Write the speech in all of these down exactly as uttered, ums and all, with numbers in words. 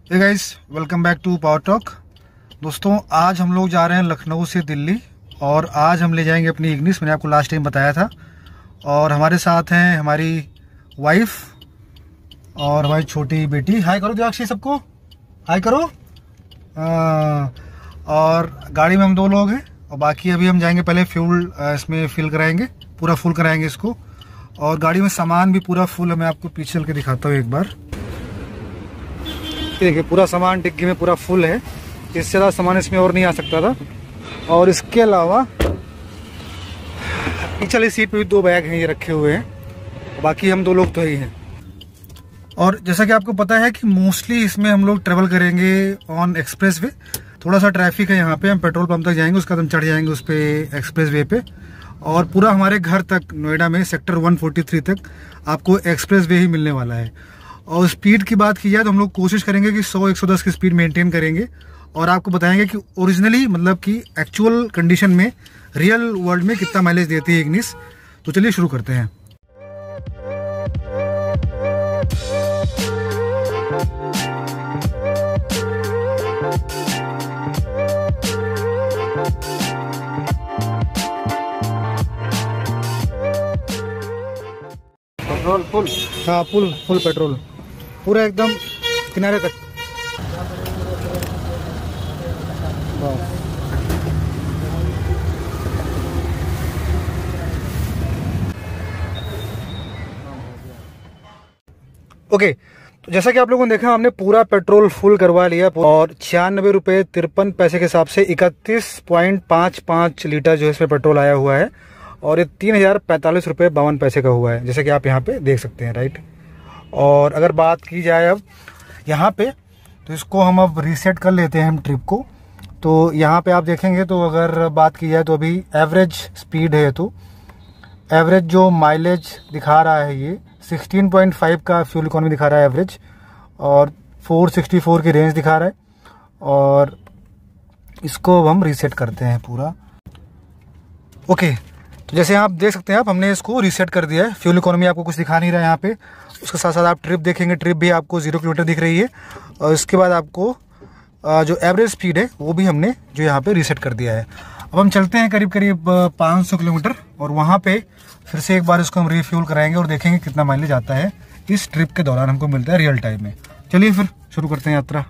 Hey guys, welcome back to power talk. दोस्तों, आज हम लोग जा रहे हैं लखनऊ से दिल्ली और आज हम ले जाएंगे अपनी इग्निस। मैंने आपको लास्ट टाइम बताया था। और हमारे साथ हैं हमारी वाइफ और हमारी छोटी बेटी। हाय करो दिवाक्षी, सबको हाय करो। आ, और गाड़ी में हम दो लोग हैं और बाकी अभी हम जाएंगे, पहले फ्यूल इसमें फिल कराएंगे, पूरा फुल कराएंगे इसको। और गाड़ी में सामान भी पूरा फुल है। मैं आपको पीछे चल के दिखाता हूँ एक बार। देखिए, पूरा सामान डिग्गी में पूरा फुल है। इससे ज़्यादा सामान इसमें और नहीं आ सकता था। और इसके अलावा पीछे वाली सीट पे भी दो बैग हैं, ये रखे हुए हैं। बाकी हम दो लोग तो ही हैं। और जैसा कि आपको पता है कि मोस्टली इसमें हम लोग ट्रेवल करेंगे ऑन एक्सप्रेस वे। थोड़ा सा ट्रैफिक है यहाँ पे, हम पेट्रोल पंप तक जाएंगे, उसके बाद हम चढ़ जाएंगे उस पर एक्सप्रेस वे पे। और पूरा हमारे घर तक नोएडा में सेक्टर एक सौ तैंतालीस तक आपको एक्सप्रेस वे ही मिलने वाला है। और स्पीड की बात की जाए तो हम लोग कोशिश करेंगे कि सौ एक सौ दस की स्पीड मेंटेन करेंगे और आपको बताएंगे कि ओरिजिनली मतलब कि एक्चुअल कंडीशन में रियल वर्ल्ड में कितना माइलेज देती है इग्निस। तो चलिए शुरू करते हैं। पेट्रोल फुल, हाँ फुल फुल पेट्रोल, पूरा एकदम किनारे तक। ओके, तो जैसा कि आप लोगों ने देखा, हमने पूरा पेट्रोल फुल करवा लिया और छियानबे रुपये तिरपन पैसे के हिसाब से इकतीस पॉइंट पाँच पाँच लीटर जो है इसमें पेट्रोल आया हुआ है। और ये तीन हज़ार पैंतालीस रुपये बावन पैसे का हुआ है, जैसे कि आप यहाँ पे देख सकते हैं, राइट। और अगर बात की जाए अब यहाँ पे, तो इसको हम अब रीसेट कर लेते हैं हम ट्रिप को। तो यहाँ पे आप देखेंगे तो अगर बात की जाए तो अभी एवरेज स्पीड है, तो एवरेज जो माइलेज दिखा रहा है ये सोलह पॉइंट पाँच का फ्यूल इकोनॉमी दिखा रहा है एवरेज, और चार सौ चौंसठ की रेंज दिखा रहा है। और इसको अब हम रीसेट करते हैं पूरा। ओके, तो जैसे आप देख सकते हैं, आप हमने इसको रीसेट कर दिया है। फ्यूल इकोनॉमी आपको कुछ दिखा नहीं रहा है यहाँ पे। उसके साथ साथ आप ट्रिप देखेंगे, ट्रिप भी आपको जीरो किलोमीटर दिख रही है। और इसके बाद आपको जो एवरेज स्पीड है वो भी हमने जो यहाँ पे रीसेट कर दिया है। अब हम चलते हैं करीब करीब पाँच सौ किलोमीटर और वहाँ पे फिर से एक बार इसको हम रिफ्यूल कराएंगे और देखेंगे कितना माइलेज आता है इस ट्रिप के दौरान हमको मिलता है रियल टाइम में। चलिए फिर शुरू करते हैं यात्रा।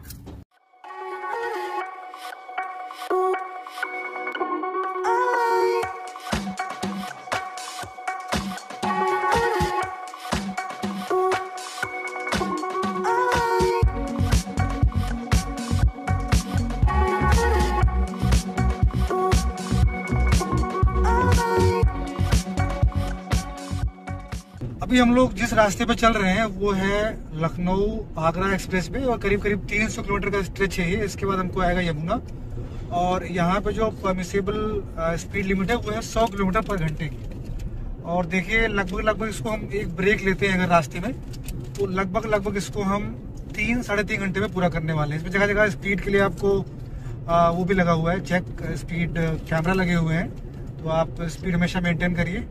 अभी हम लोग जिस रास्ते पे चल रहे हैं वो है लखनऊ आगरा एक्सप्रेस वे और करीब करीब तीन सौ किलोमीटर का स्ट्रेच है ये। इसके बाद हमको आएगा यमुना। और यहाँ पे जो परमिसेबल स्पीड लिमिट है वो है सौ किलोमीटर पर घंटे की। और देखिए, लगभग लगभग इसको हम एक ब्रेक लेते हैं अगर रास्ते में, तो लगभग लगभग इसको हम तीन साढ़े तीन घंटे में पूरा करने वाले हैं। इसमें जगह जगह स्पीड के लिए आपको आ, वो भी लगा हुआ है, चेक स्पीड कैमरा लगे हुए हैं। तो आप स्पीड हमेशा मेंटेन करिए।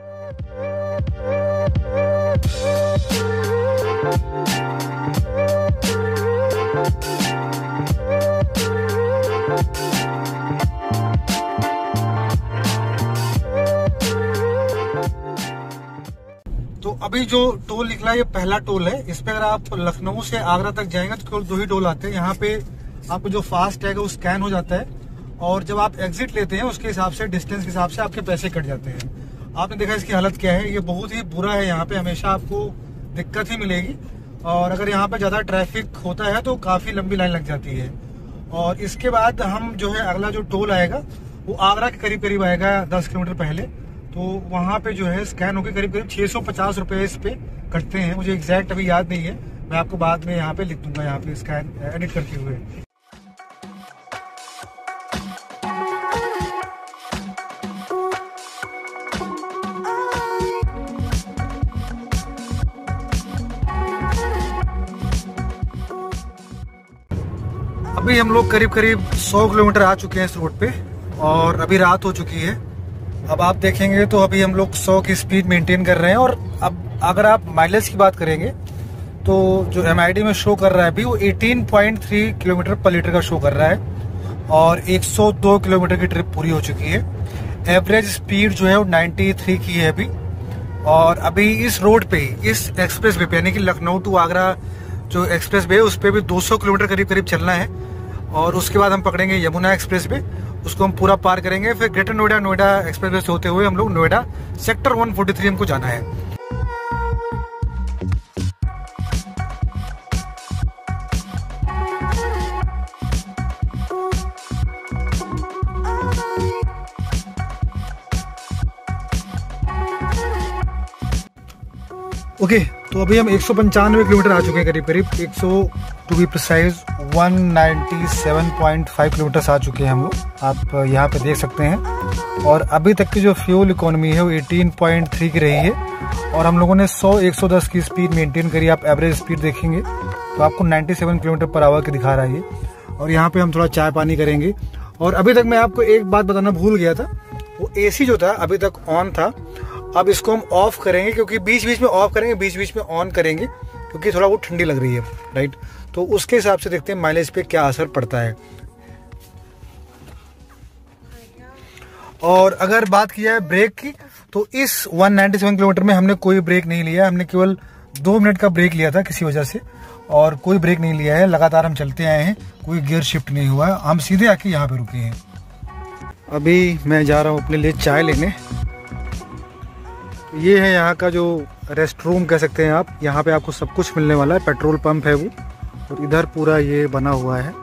तो अभी जो टोल निकला ये पहला टोल है। इस पे अगर आप लखनऊ से आगरा तक जाएंगे तो केवल दो ही टोल आते हैं। यहाँ पे आपको जो फास्ट टैग है वो स्कैन हो जाता है और जब आप एग्जिट लेते हैं उसके हिसाब से, डिस्टेंस के हिसाब से आपके पैसे कट जाते हैं। आपने देखा इसकी हालत क्या है, ये बहुत ही बुरा है। यहाँ पे हमेशा आपको दिक्कत ही मिलेगी। और अगर यहाँ पे ज्यादा ट्रैफिक होता है तो काफी लंबी लाइन लग जाती है। और इसके बाद हम जो है अगला जो टोल आएगा वो आगरा के करीब करीब आएगा, दस किलोमीटर पहले। तो वहाँ पे जो है स्कैन होकर करीब करीब छह सौ पचास रुपए इस पे कटते हैं। मुझे एग्जैक्ट अभी याद नहीं है, मैं आपको बाद में यहाँ पे लिख दूंगा, यहाँ पे स्कैन एडिट करते हुए। अभी हम लोग करीब करीब सौ किलोमीटर आ चुके हैं इस रोड पे और अभी रात हो चुकी है। अब आप देखेंगे तो अभी हम लोग सौ की स्पीड मेंटेन कर रहे हैं। और अब अगर आप माइलेज की बात करेंगे तो जो एम आई डी में शो कर रहा है अभी वो अठारह पॉइंट तीन किलोमीटर पर लीटर का शो कर रहा है और एक सौ दो किलोमीटर की ट्रिप पूरी हो चुकी है। एवरेज स्पीड जो है वो तिरानवे की है अभी। और अभी इस रोड पे ही, इस एक्सप्रेस वे पे, यानी कि लखनऊ टू आगरा जो एक्सप्रेस वे है उस पर भी दो सौ किलोमीटर करीब करीब चलना है। और उसके बाद हम पकड़ेंगे यमुना एक्सप्रेस वे, उसको हम पूरा पार करेंगे। फिर Greater Noida Noida expressway से होते हुए हम लोग नोएडा सेक्टर एक सौ तैंतालीस हमको जाना है। ओके okay, तो अभी हम एक सौ पंचानवे किलोमीटर आ चुके हैं करीब करीब एक सौ टू बी प्रिसाइज एक सौ सत्तानवे पॉइंट पाँच किलोमीटर आ चुके हैं हम लोग, आप यहाँ पे देख सकते हैं। और अभी तक की जो फ्यूल इकोनॉमी है वो अठारह पॉइंट तीन की रही है और हम लोगों ने सौ एक सौ दस की स्पीड मेंटेन करी। आप एवरेज स्पीड देखेंगे तो आपको सत्तानवे किलोमीटर पर आवर की दिखा रहा है ये। और यहाँ पे हम थोड़ा चाय पानी करेंगे। और अभी तक मैं आपको एक बात बताना भूल गया था, वो ए सी जो था अभी तक ऑन था। अब इसको हम ऑफ करेंगे क्योंकि बीच बीच में ऑफ करेंगे, बीच बीच में ऑन करेंगे क्योंकि थोड़ा वो ठंडी लग रही है, राइट। तो उसके हिसाब से देखते हैं माइलेज पे क्या असर पड़ता है। और अगर बात किया है ब्रेक की तो इस एक सौ सत्तानवे किलोमीटर में हमने कोई ब्रेक नहीं लिया। हमने केवल दो मिनट का ब्रेक लिया था किसी वजह से, और कोई ब्रेक नहीं लिया है। लगातार हम चलते आए हैं, कोई गियर शिफ्ट नहीं हुआ है। हम सीधे आके यहाँ पे रुके हैं। अभी मैं जा रहा हूँ अपने लिए चाय लेने। ये है यहाँ का जो रेस्ट रूम कह सकते हैं आप। यहाँ पे आपको सब कुछ मिलने वाला है। पेट्रोल पंप है वो, और इधर पूरा ये बना हुआ है।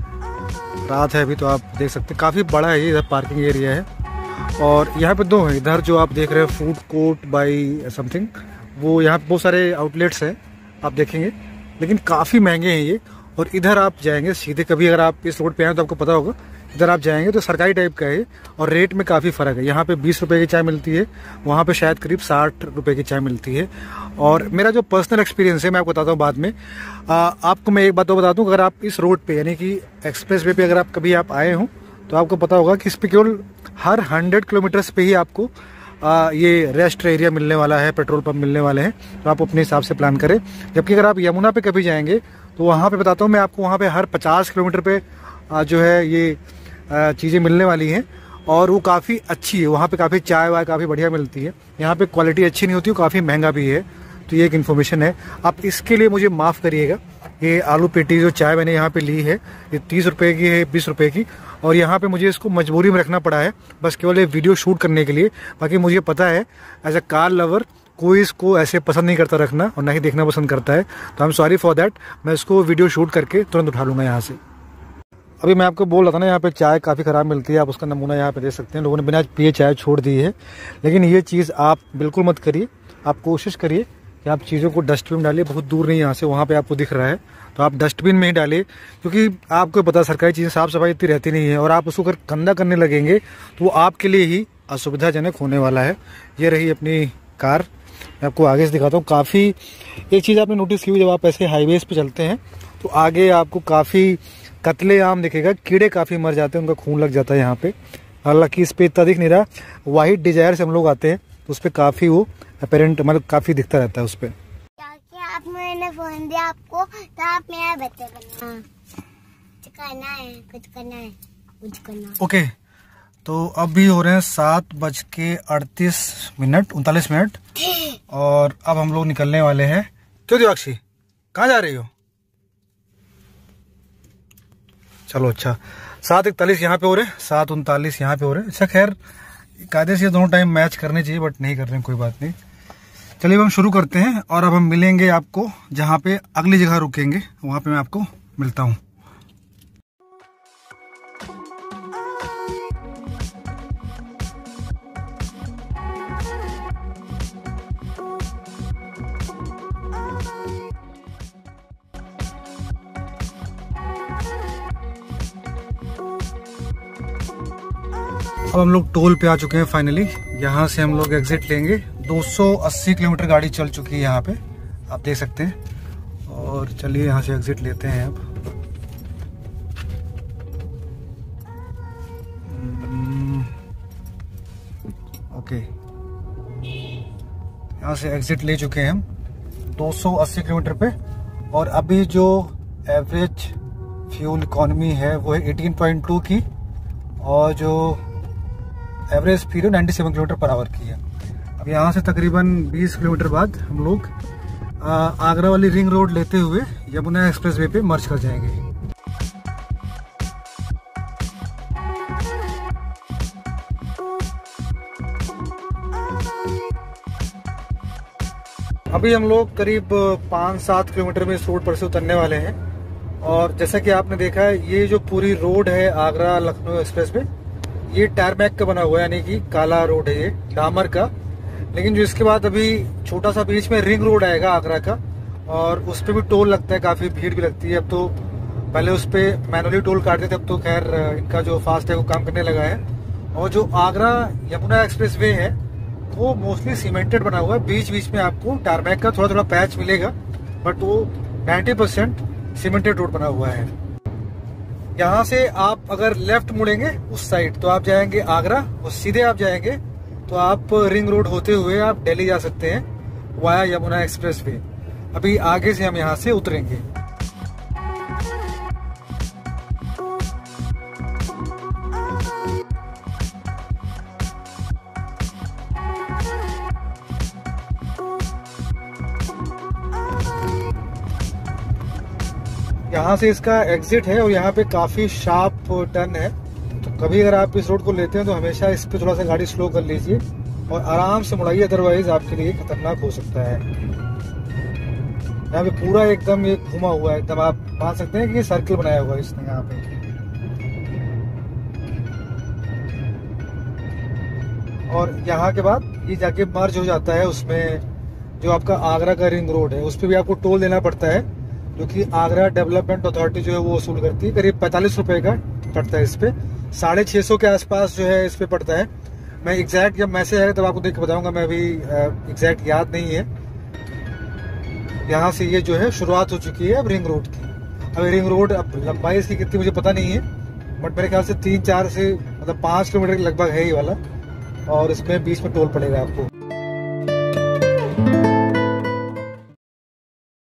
रात है अभी तो आप देख सकते हैं, काफ़ी बड़ा है ये। इधर पार्किंग एरिया है और यहाँ पे दो है। इधर जो आप देख रहे हैं फूड कोर्ट बाई समथिंग, वो यहाँ पे बहुत सारे आउटलेट्स हैं आप देखेंगे, लेकिन काफ़ी महंगे हैं ये। और इधर आप जाएंगे सीधे, कभी अगर आप इस रोड पे आए तो आपको पता होगा, इधर आप जाएंगे तो सरकारी टाइप का है और रेट में काफ़ी फ़र्क है। यहाँ पे बीस रुपए की चाय मिलती है, वहाँ पे शायद करीब साठ रुपए की चाय मिलती है। और मेरा जो पर्सनल एक्सपीरियंस है मैं आपको बताता हूँ बाद में। आ, आपको मैं एक बात तो बता दूँ, अगर आप इस रोड पे यानी कि एक्सप्रेस वे पे अगर आप कभी आप आए हों तो आपको पता होगा कि इस पर केवल हर हंड्रेड किलोमीटर्स पे ही आपको आ, ये रेस्ट एरिया मिलने वाला है, पेट्रोल पंप मिलने वाले हैं। तो आप अपने हिसाब से प्लान करें। जबकि अगर आप यमुना पे कभी जाएंगे तो वहाँ पे बताता हूँ मैं आपको, वहाँ पे हर पचास किलोमीटर पे आ, जो है ये चीज़ें मिलने वाली हैं और वो काफ़ी अच्छी है। वहाँ पे काफ़ी चाय वाय काफ़ी बढ़िया मिलती है। यहाँ पे क्वालिटी अच्छी नहीं होती, वो काफ़ी महंगा भी है। तो ये एक इन्फॉर्मेशन है, आप इसके लिए मुझे माफ़ करिएगा। ये आलू पेटी जो चाय मैंने यहाँ पे ली है ये तीस रुपये की है, बीस रुपये की। और यहाँ पे मुझे इसको मजबूरी में रखना पड़ा है, बस केवल ये वीडियो शूट करने के लिए। बाकी मुझे पता है एज अ कार लवर कोई इसको ऐसे पसंद नहीं करता रखना और ना ही देखना पसंद करता है। तो I am sorry for that. मैं इसको वीडियो शूट करके तुरंत उठा लूँगा यहाँ से। अभी मैं आपको बोल रहा था ना, यहाँ पे चाय काफ़ी ख़राब मिलती है। आप उसका नमूना यहाँ पे देख सकते हैं। लोगों ने बिना पिए चाय छोड़ दी है, लेकिन ये चीज़ आप बिल्कुल मत करिए। आप कोशिश करिए कि आप चीज़ों को डस्टबिन में डालिए। बहुत दूर नहीं यहाँ से, वहाँ पे आपको दिख रहा है तो आप डस्टबिन में ही डालिए, क्योंकि आपको पता सरकारी चीज़ें साफ़ सफाई इतनी रहती नहीं है। और आप उसको अगर गंदा करने लगेंगे तो वो आपके लिए ही असुविधाजनक होने वाला है। ये रही अपनी कार, मैं आपको आगे से दिखाता हूँ। काफ़ी एक चीज़ आपने नोटिस की, जब आप ऐसे हाईवेज़ पे चलते हैं तो आगे आपको काफ़ी कतले आम दिखेगा, कीड़े काफ़ी मर जाते हैं, उनका खून लग जाता है यहाँ पे। हालांकि इस पे इतना दिख नहीं रहा। वाइट डिजायर से हम लोग आते हैं तो उस पर काफ़ी वो अपेरेंट मतलब काफ़ी दिखता रहता है उस पर। आप मैंने फोन दिया आपको तो आप मेरा बच्चे करना कुछ करना है कुछ करना है कुछ करना। ओके okay, तो अभी हो रहे हैं सात बज के अड़तीस मिनट उनतालीस मिनट और अब हम लोग निकलने वाले हैं। क्यों दिवाक्षी, कहाँ जा रही हो? चलो अच्छा, सात इकतालीस यहाँ पे हो रहे हैं, सात उनतालीस यहाँ पे हो रहे हैं। अच्छा खैर कायदे से दोनों टाइम मैच करने चाहिए, बट नहीं कर रहे हैं, कोई बात नहीं। चलिए अब हम शुरू करते हैं और अब हम मिलेंगे आपको जहाँ पे अगली जगह रुकेंगे, वहाँ पे मैं आपको मिलता हूँ। अब हम लोग टोल पे आ चुके हैं फाइनली। यहाँ से हम लोग एग्जिट लेंगे। दो सौ अस्सी किलोमीटर गाड़ी चल चुकी है यहाँ पे, आप देख सकते हैं। और चलिए यहाँ से एग्जिट लेते हैं अब। ओके, यहाँ से एग्जिट ले चुके हैं हम दो सौ अस्सी किलोमीटर पे। और अभी जो एवरेज फ्यूल इकोनॉमी है वो है अठारह पॉइंट दो की, और जो एवरेज स्पीड है सत्तानवे किलोमीटर पर आवर की है। अब यहाँ से तकरीबन बीस किलोमीटर बाद हम लोग आगरा वाली रिंग रोड लेते हुए यमुना एक्सप्रेसवे पे मर्ज कर जाएंगे। अभी हम लोग करीब पाँच सात किलोमीटर में इस रोड पर से उतरने वाले हैं। और जैसा कि आपने देखा है, ये जो पूरी रोड है आगरा लखनऊ एक्सप्रेस पे, ये टारमैक का बना हुआ है, यानी कि काला रोड है ये, डामर का। लेकिन जो इसके बाद अभी छोटा सा बीच में रिंग रोड आएगा आगरा का, और उस पर भी टोल लगता है, काफ़ी भीड़ भी लगती है। अब तो पहले उस पर मैनुअली टोल काटते थे, अब तो खैर इनका जो फास्ट है वो काम करने लगा है। और जो आगरा यमुना एक्सप्रेस वे है वो मोस्टली सीमेंटेड बना हुआ है, बीच बीच में आपको टारमैक का थोड़ा थोड़ा पैच मिलेगा, बट वो नब्बे परसेंट सीमेंटेड रोड बना हुआ है। यहाँ से आप अगर लेफ्ट मुड़ेंगे उस साइड तो आप जाएंगे आगरा, और सीधे आप जाएंगे तो आप रिंग रोड होते हुए आप दिल्ली जा सकते हैं वाया यमुना एक्सप्रेस वे। अभी आगे से हम यहाँ से उतरेंगे। यहाँ से इसका एग्जिट है और यहाँ पे काफी शार्प टर्न है, तो कभी अगर आप इस रोड को लेते हैं तो हमेशा इस पे थोड़ा सा गाड़ी स्लो कर लीजिए और आराम से मुड़ाइए, अदरवाइज आपके लिए खतरनाक हो सकता है। यहाँ पे पूरा एकदम ये घुमा हुआ है, एकदम आप मान सकते हैं कि सर्कल बनाया हुआ है इसने यहाँ पे। और यहाँ के बाद ये जाके मर्ज हो जाता है उसमें जो आपका आगरा का रिंग रोड है, उस पर भी आपको टोल देना पड़ता है, जो कि आगरा डेवलपमेंट अथॉरिटी जो है वो वसूल करती है। करीब पैंतालीस रुपए का पड़ता है इस पे, साढ़े छः सौ के आसपास जो है इस पे पड़ता है। मैं एग्जैक्ट जब मैसेज आएगा तब आपको देख के बताऊंगा, मैं अभी एग्जैक्ट याद नहीं है। यहाँ से ये जो है शुरुआत हो चुकी है अब रिंग रोड की। अब रिंग रोड अब लंबाई इसकी कितनी मुझे पता नहीं है, बट मेरे ख्याल से तीन चार से मतलब पाँच किलोमीटर के लगभग है ये वाला, और इसमें बीच में टोल पड़ेगा आपको।